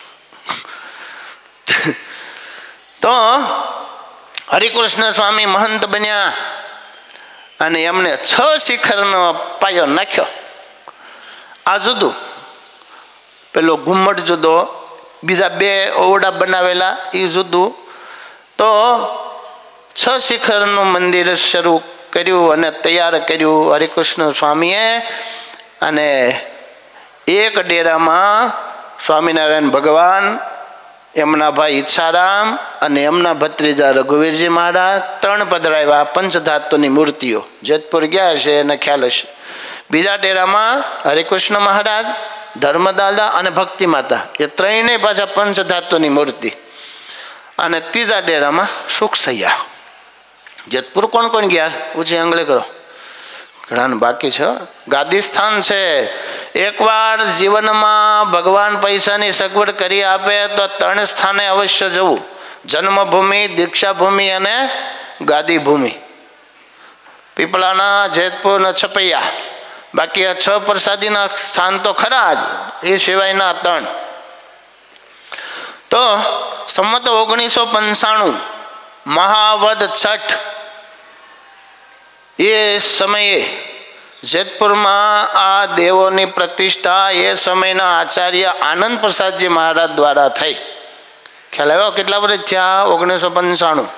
તો હરિકૃષ્ણ સ્વામી મહંત બન્યા અને એમણે છ શિખરનો પાયો નાખ્યો. આ જુદું, પેલો ઘુમ્મટ જુદો, બીજા બે ઓરડા બનાવેલા એ જુદું. તો છ શિખરનું મંદિર શરૂ કર્યું અને તૈયાર કર્યું હરિકૃષ્ણ સ્વામીએ. અને એક ડેરામાં સ્વામિનારાયણ ભગવાન, એમના ભાઈ ઈચ્છારામ અને એમના ભત્રીજા રઘુવીરજી મહારાજ ત્રણ પધરાવ્યા પંચધાતુની મૂર્તિઓ. જેતપુર ગયા છે એને ખ્યાલ હશે. બીજા ડેરામાં હરિકૃષ્ણ મહારાજ, ધર્મદાદા અને ભક્તિ માતા, એ ત્રણેય પાછા પંચધાતુની મૂર્તિ. અને ત્રીજા ડેરામાં સુખસૈયા. જેતપુર કોણ કોણ ગયા? ઊંચી આંગળી કરો. ઘણાને બાકી છે. ગાદી સ્થાન છે. એકવાર જીવનમાં ભગવાન પૈસાની સગવડ કરી આપે તો ત્રણ સ્થાને અવશ્ય જવું: જન્મભૂમિ, દીક્ષાભૂમિ અને ગાદી ભૂમિ. પીપળાના, જેતપુર ને છપૈયા. બાકી આ છ પ્રસાદીના સ્થાન તો ખરા જ, એ સિવાયના ત્રણ. તો સંમત ઓગણીસો પંચાણું મહાવદ છઠ એ સમયે જેતપુરમાં આ દેવોની પ્રતિષ્ઠા એ સમયના આચાર્ય આનંદ પ્રસાદજી મહારાજ દ્વારા થઈ. ખ્યાલ આવ્યો? કેટલા વર્ષ થયા? ઓગણીસો પંચાણું.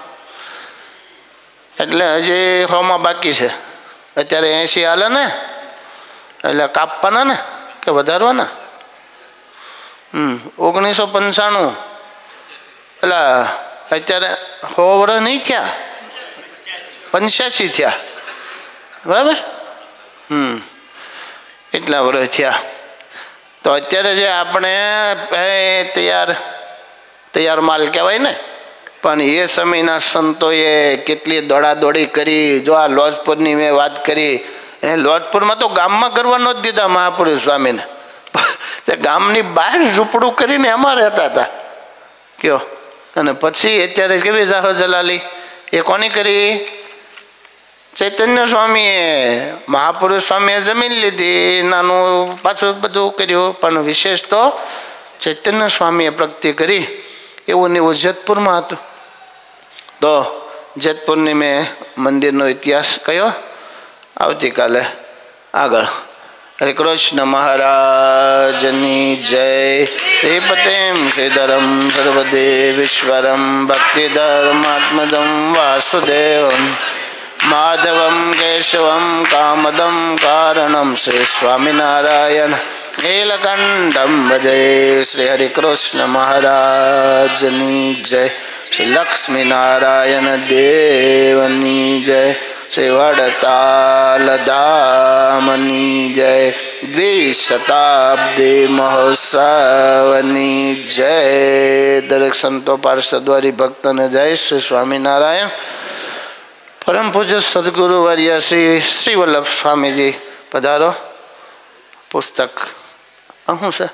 એટલે હજી હોમાં બાકી છે. અત્યારે એંશી હાલે ને, એટલે કાપવાના ને કે વધારવાના? હમ ઓગણીસો પંચાણું એટલે અત્યારે સો વર્ષ નહીં થયા, પંચ્યાસી થયા. બરાબર? હમ એટલા વર્ષ થયા. તો અત્યારે જે આપણે તૈયાર તૈયાર માલ કહેવાય ને, પણ એ સમયના સંતોએ કેટલી દોડાદોડી કરી. જો આ લોજપુરની મેં વાત કરી, એ લોજપુરમાં તો ગામમાં કરવા ન જ દીધા મહાપુરુષ સ્વામીને. તે ગામની બહાર ઝૂંપડું કરીને એમાં રહેતા હતા. કયો? અને પછી અત્યારે કેવી જાહો જલાલી એ કોની કરી? ચૈતન્ય સ્વામીએ, મહાપુરુષ સ્વામીએ જમીન લીધી, નાનું પાછું બધું કર્યું, પણ વિશેષ તો ચૈતન્ય સ્વામીએ પ્રગતિ કરી. એવું ને એવું જેતપુરમાં હતું. તો જેતપુરની મેં મંદિરનો ઇતિહાસ કયો આવતીકાલે આગળ. હરે કૃષ્ણ મહારાજની જય. શ્રીપતિમ શ્રીધરમ સર્વદેવીશ્વરમ ભક્તિધર્માત્મદમ વાસુદેવમ માધવમ કેશવમ કામદમ કારણમ શ્રી સ્વામિનારાયણ નીલકંઠમ ભજે. શ્રી હરિકૃષ્ણ મહારાજની જય. શ્રી લક્ષ્મીનારાયણ દેવની જય. શ્રી વડતાલ ધામની જય. દ્વિશતાબ્દી મહોત્સવની જય. દરેક સંતો પાર્ષદવારી ભક્તોને જય શ્રી સ્વામિનારાયણ. પરમ પૂજ્ય સદગુરુ વર્ય શ્રી શ્રી વલ્લભ સ્વામીજી પધારો. પુસ્તક શું છે?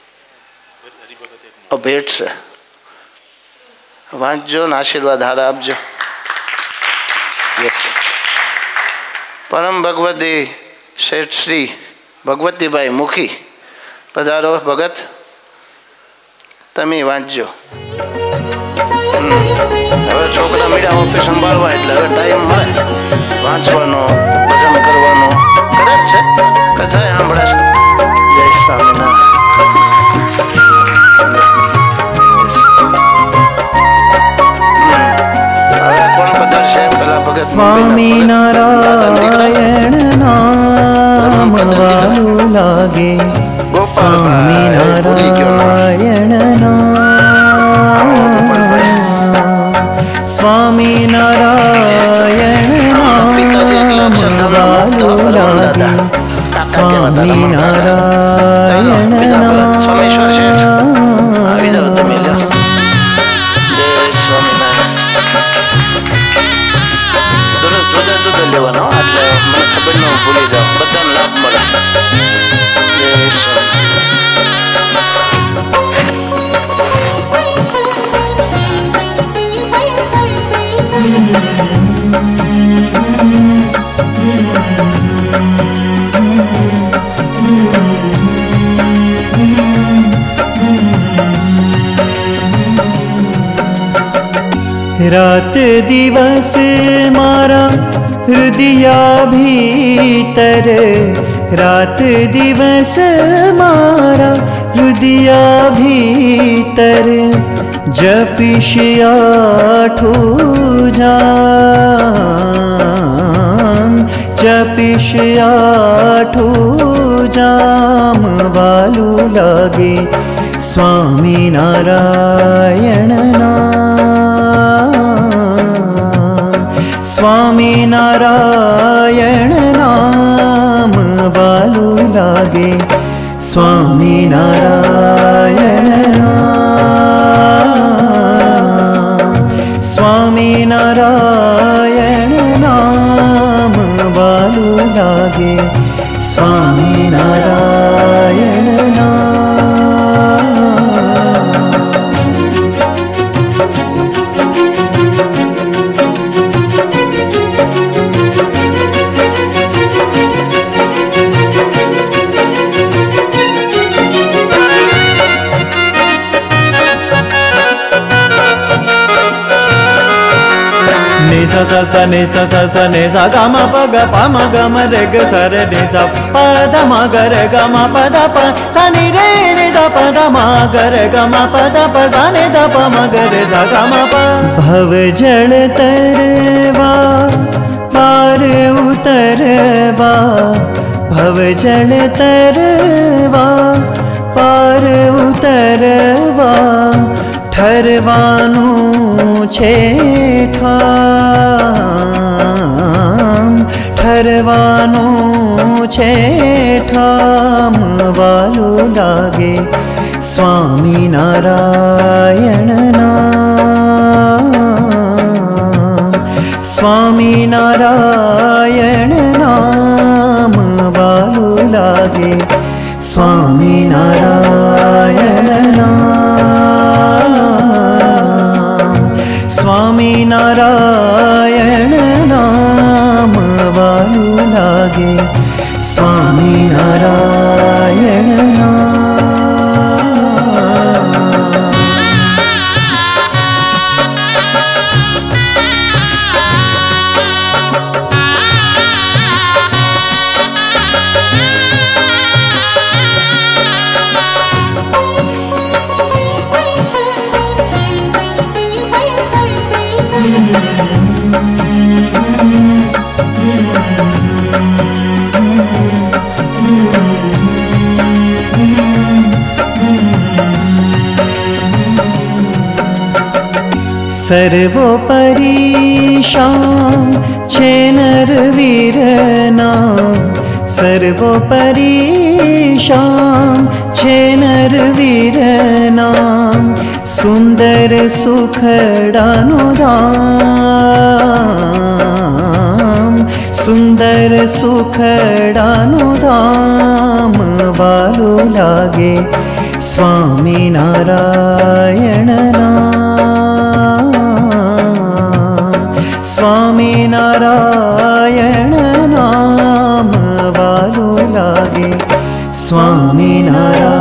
ભેટ છે. વાંચજો ને આશીર્વાદ હારા આપજો. પરમ ભગવતી શેઠ શ્રી ભગવતીભાઈ મુખી પધારો. ભગત તમે વાંચજો. હવે છોકરા મીડિયા ઓફિસ સંભાળવા એટલે હવે ટાઈમ મળે વાંચવાનો, ભજન કરવાનો. કરે જ છે, કથા સાંભળે છે. જય સ્વામિનારાયણ. સ્વામિનારાયણ નામ વાલું લાગે. સ્વામિનારાયણ નામ. સ્વામિનારાયણ નામ વાલું લાગે. સ્વામિનારાયણ નામ. આવી જાવ તમે. જય સ્વામિનારાયણ. જુદા જુદા લેવાનો એટલે મને ખબર ન ભૂલી જાઓ, બધાને લાભ મળે. જય रात दिवस मारा हृदया भीतर. रात दिवस मारा हृदया भीतर. जपिश आठों जाम. जपिश आठों जाम वालू लागे. स्वामिनारायण नाम. स्वामिनारायण नाम वालू लागे. स्वामिनारायण नाम. स स स नि स स स नि सा ग म प ग प म ग म रे ग स रे नि सा प द म ग रे ग म प द प स नि रे नि द प द म ग रे ग म प द प स नि द प म ग रे सा ग म प। भव जल तरवा पार उतरवा, भव जल तरवा पार उतरवा, ठरवानुं छे ठाम, ठरवानुं छे ठाम वालू लागे स्वामी नारायण नाम, स्वामी नारायण नाम वालू लागे स्वामी नारायण नाम, स्वामी नारायण नाम वालू लागे स्वामी नारायण नाम। सर्वोपरि शाम छे नर वीरना, सर्वोपरि शाम छे नर वीरना, सुंदर सुखडानु धाम, सुंदर सुखडानु धाम वालू लागे स्वामी नारायण नाम, स्वामी नारायण नाम वालू लागे स्वामी नारायण।